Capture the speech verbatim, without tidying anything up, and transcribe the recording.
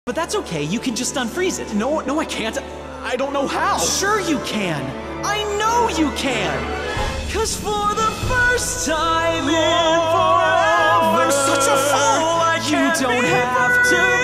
But that's okay, you can just unfreeze it. No, no, I can't. I don't know how. Sure you can. I know you can. Cause for the first time in forever, I'm such a fool. I you can't don't be have to